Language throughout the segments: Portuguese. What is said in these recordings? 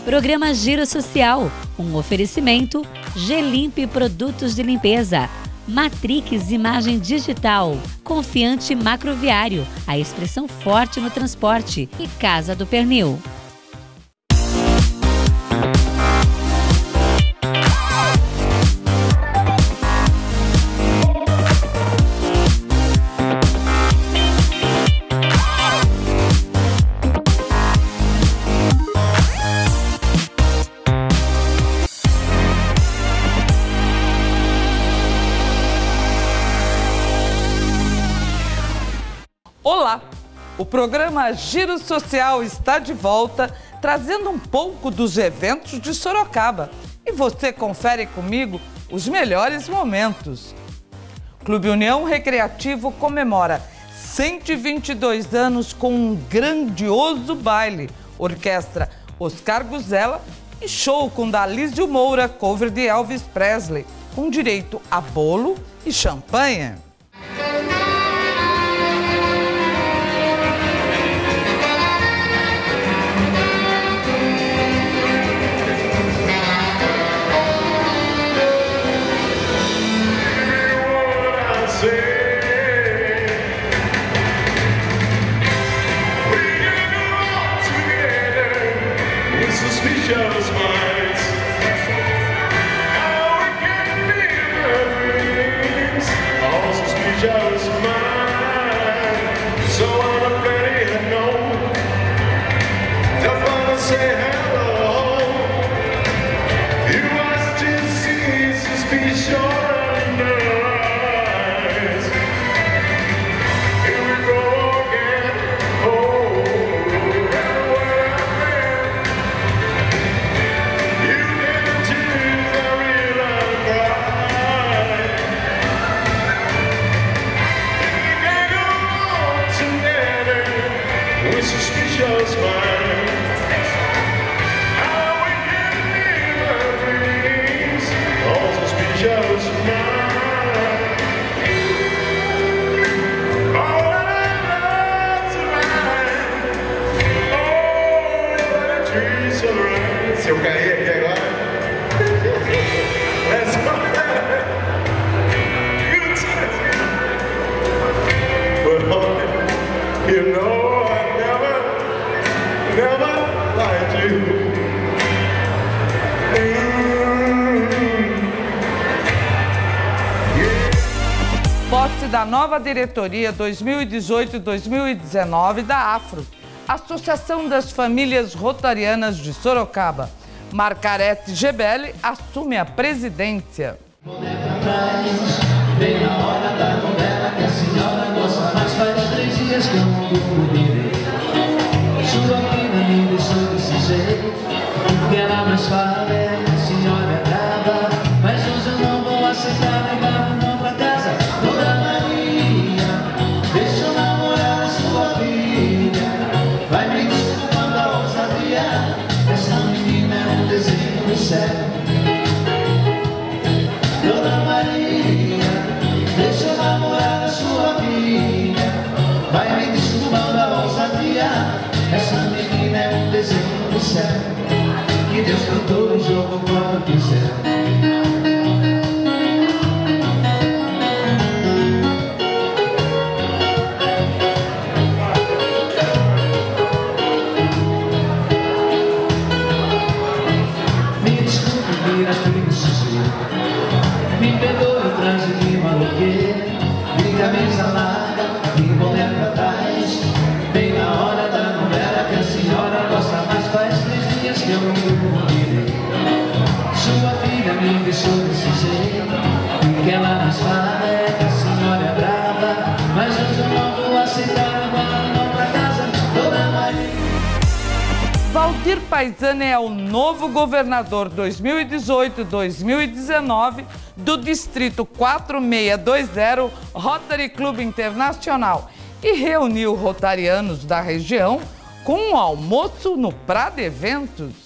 Programa Giro Social, um oferecimento Gelimp Produtos de Limpeza, Matrix Imagem Digital, Confiante Macroviário, a expressão forte no transporte e Casa do Pernil. Olá! O programa Giro Social está de volta, trazendo um pouco dos eventos de Sorocaba. E você confere comigo os melhores momentos. Clube União Recreativo comemora 122 anos com um grandioso baile, orquestra Oscar Guzella e show com Dalísio Moura, cover de Elvis Presley, com direito a bolo e champanhe. Se eu cair aqui agora, you know I never lied to you. Posse da nova diretoria 2018-2019 da AFRO, Associação das Famílias Rotarianas de Sorocaba. Margarete Gebelli assume a presidência. Vem na hora da novela que a senhora gosta, mas faz 3 dias que eu não durmo direito. Sua vida me deixou desse jeito. O que ela mais fala é que a senhora é brava, mas hoje eu não vou aceitar levar não pra casa. Dona Maria, deixa eu namorar a sua filha. Vai me desculpando a ousadia, essa menina é um desenho do céu. Dona Maria, deixa eu namorar a sua filha. Vai me desculpando a ousadia, essa menina é um desenho do céu. Que Deus cantou e jogou fora do céu. Me desculpe vir aqui desse jeito. Me perdoe o trânsito de maloqueiro, de camisa larga e boné pra trás. Bem na hora da novela que a senhora gosta, mas faz 3 dias que eu não durmo direito. Sua filha me deixou desse jeito, e o que ela mais fala é que a senhora é brava, mas hoje eu não vou aceitar agora não pra casa. Dona Maria. Valdir Paisani é o novo governador 2018-2019 do Distrito 4620 Rotary Club Internacional e reuniu rotarianos da região com um almoço no Prado Eventos.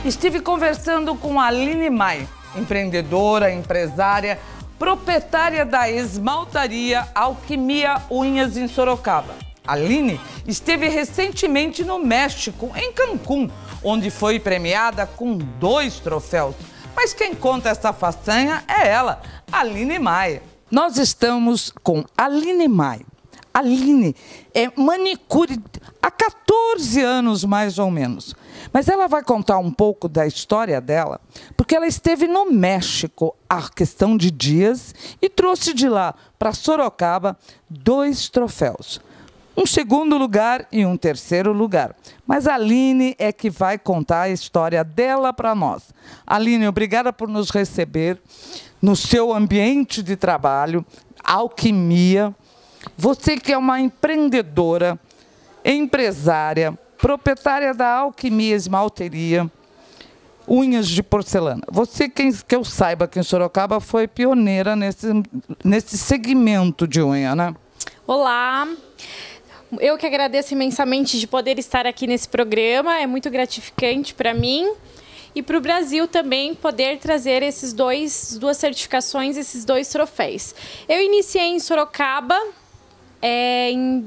estive conversando com a Aline Mai, empreendedora, empresária, proprietária da esmaltaria Alquimia Unhas em Sorocaba. A Aline esteve recentemente no México, em Cancún, onde foi premiada com 2 troféus. Mas quem conta essa façanha é ela, Aline Mai. Nós estamos com Aline Mai. Aline é manicure há 14 anos, mais ou menos. Mas ela vai contar um pouco da história dela, porque ela esteve no México há questão de dias e trouxe de lá para Sorocaba 2 troféus. Um 2º lugar e um 3º lugar. Mas a Aline é que vai contar a história dela para nós. Aline, obrigada por nos receber no seu ambiente de trabalho, Alquimia. Você que é uma empreendedora, empresária, proprietária da Alquimia Esmalteria, unhas de porcelana. Você, que eu saiba que em Sorocaba foi pioneira nesse segmento de unha, né? Olá! Eu que agradeço imensamente de poder estar aqui nesse programa, é muito gratificante para mim e para o Brasil também poder trazer esses duas certificações, esses 2 troféus. Eu iniciei em Sorocaba em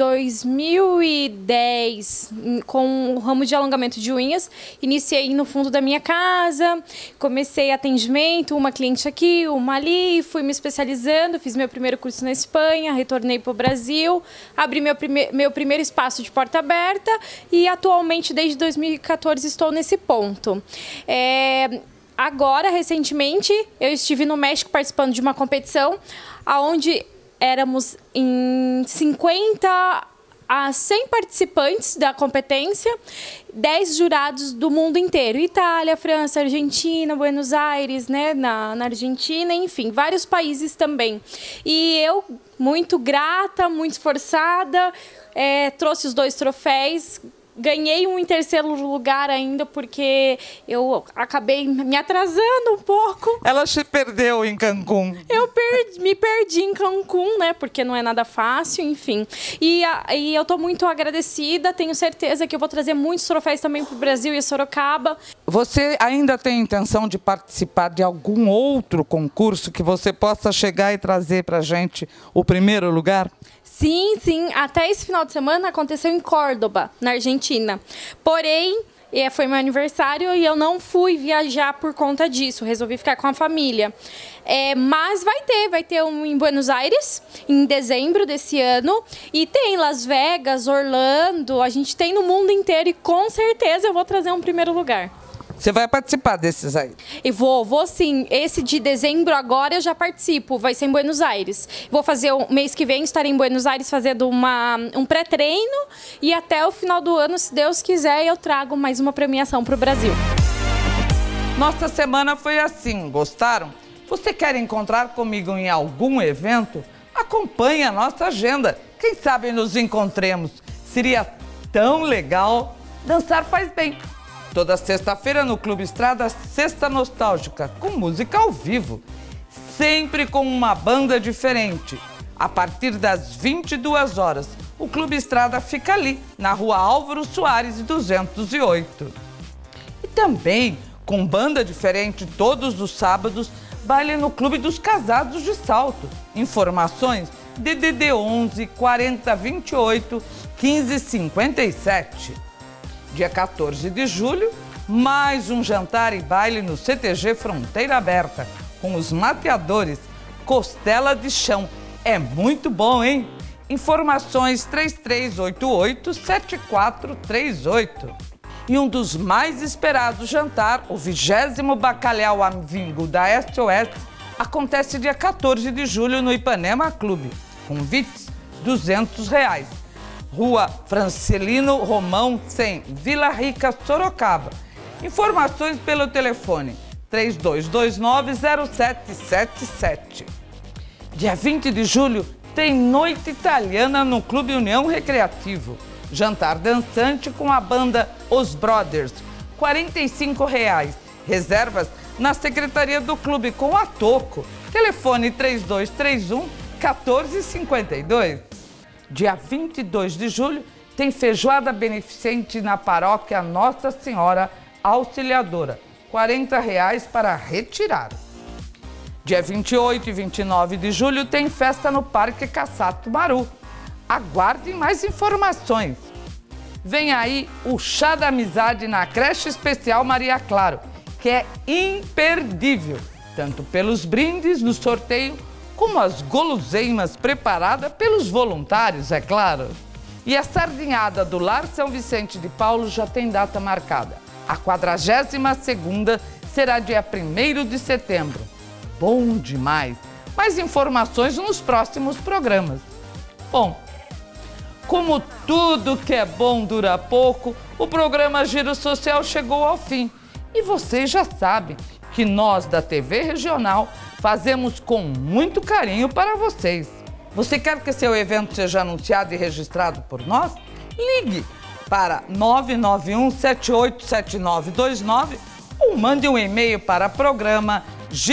2010 com o ramo de alongamento de unhas. Iniciei no fundo da minha casa, comecei atendimento, uma cliente aqui, uma ali, fui me especializando, fiz meu primeiro curso na Espanha, retornei para o Brasil, abri meu primeiro espaço de porta aberta e atualmente desde 2014 estou nesse ponto. Agora, recentemente, eu estive no México participando de uma competição onde éramos em 50 a 100 participantes da competência, 10 jurados do mundo inteiro. Itália, França, Argentina, Buenos Aires, né, na Argentina, enfim, vários países também. E eu, muito grata, muito esforçada, trouxe os 2 troféus. Ganhei um em 3º lugar ainda, porque eu acabei me atrasando um pouco. Ela se perdeu em Cancún. Eu me perdi em Cancún, né? Porque não é nada fácil, enfim. E eu tô muito agradecida, tenho certeza que eu vou trazer muitos troféus também para o Brasil e Sorocaba. Você ainda tem intenção de participar de algum outro concurso que você possa chegar e trazer para a gente o 1º lugar? Sim, sim. Até esse final de semana aconteceu em Córdoba, na Argentina. Porém, foi meu aniversário e eu não fui viajar por conta disso. Resolvi ficar com a família. Mas vai ter um em Buenos Aires, em dezembro desse ano. E tem Las Vegas, Orlando, a gente tem no mundo inteiro e com certeza eu vou trazer um 1º lugar. Você vai participar desses aí? E vou sim. Esse de dezembro agora eu já participo, vai ser em Buenos Aires. Vou fazer o mês que vem, estarei em Buenos Aires fazendo um pré-treino e até o final do ano, se Deus quiser, eu trago mais uma premiação para o Brasil. Nossa semana foi assim, gostaram? Você quer encontrar comigo em algum evento? Acompanhe a nossa agenda. Quem sabe nos encontremos. Seria tão legal. Dançar faz bem. Toda sexta-feira no Clube Estrada, Sexta Nostálgica, com música ao vivo. Sempre com uma banda diferente. A partir das 22 horas, o Clube Estrada fica ali, na Rua Álvaro Soares, 208. E também, com banda diferente todos os sábados, baile no Clube dos Casados de Salto. Informações DDD 11 40 28 15 57. Dia 14 de julho, mais um jantar e baile no CTG Fronteira Aberta, com os mateadores Costela de Chão. É muito bom, hein? Informações 3388-7438. E um dos mais esperados jantar, o 20º Bacalhau Amigo da SOS, acontece dia 14 de julho no Ipanema Clube. Convites, R$200. Rua Francelino Romão 100, Vila Rica, Sorocaba. Informações pelo telefone 3229-0777. Dia 20 de julho tem noite italiana no Clube União Recreativo. Jantar dançante com a banda Os Brothers, R$45. Reservas na secretaria do clube com a Toco. Telefone 3231-1452. Dia 22 de julho, tem feijoada beneficente na paróquia Nossa Senhora Auxiliadora. R$ para retirar. Dia 28 e 29 de julho tem festa no Parque Cassato Maru. Aguardem mais informações. Vem aí o Chá da Amizade na Creche Especial Maria Claro, que é imperdível, tanto pelos brindes no sorteio, como as guloseimas preparadas pelos voluntários, é claro. E a sardinhada do Lar São Vicente de Paulo já tem data marcada. A 42ª será dia 1º de setembro. Bom demais! Mais informações nos próximos programas. Bom, como tudo que é bom dura pouco, o programa Giro Social chegou ao fim. E vocês já sabem que nós da TV Regional fazemos com muito carinho para vocês. Você quer que seu evento seja anunciado e registrado por nós? Ligue para 991787929 ou mande um e-mail para programa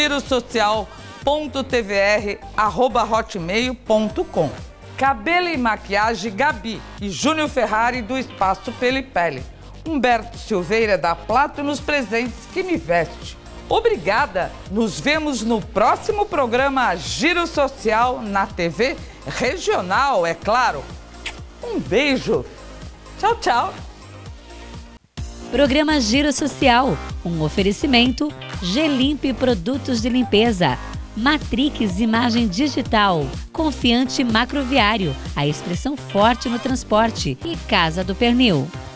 girosocial.tvr@hotmail.com. Cabelo e maquiagem Gabi e Júnior Ferrari do Espaço Pele Pele. Humberto Silveira da Platinum Presentes que me veste. Obrigada! Nos vemos no próximo programa Giro Social na TV Regional, é claro. Um beijo! Tchau, tchau! Programa Giro Social, um oferecimento Gelimp Produtos de Limpeza, Matrix Imagem Digital, Confiante Macroviário, a expressão forte no transporte e Casa do Pernil.